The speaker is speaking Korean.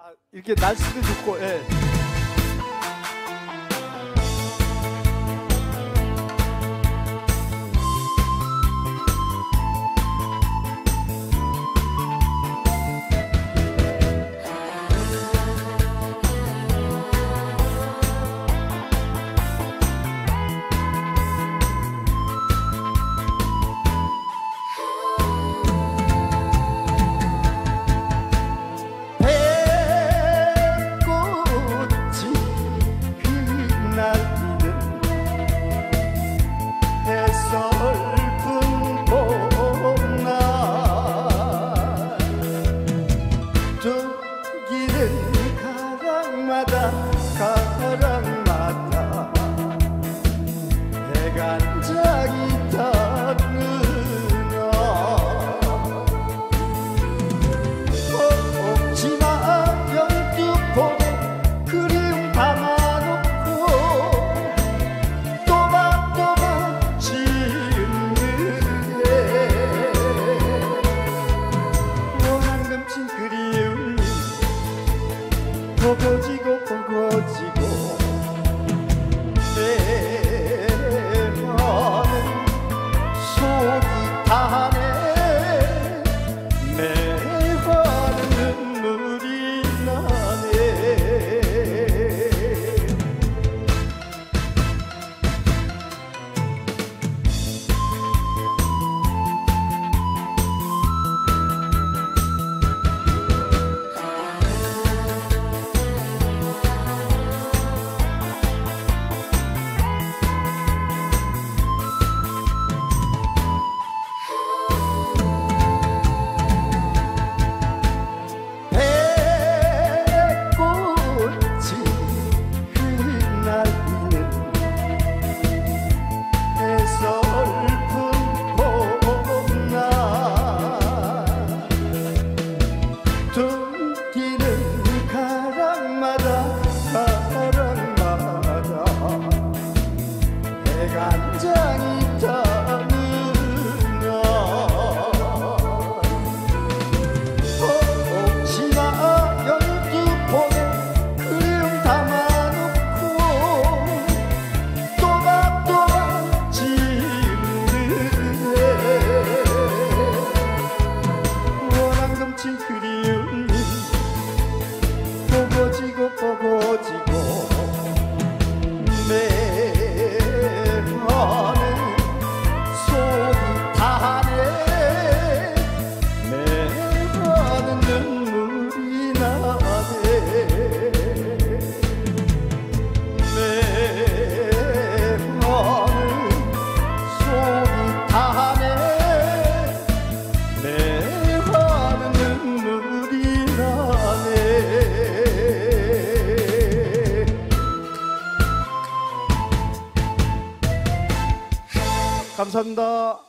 이렇게 날씨도 좋고, 예. 가랑마다 해간장이 타느냐 꼭지마 연두포에 그리움 담아놓고 또박또박 지은느에 원한금치 그리움 보고지고 내 마음은 속이 타네 내 화는 눈물이 나네 해간장이 타느냐 꼭지마 연두포에 그리움 담아놓고 또박또박 지는데 원한금치 그리움이 보고지고 감사합니다.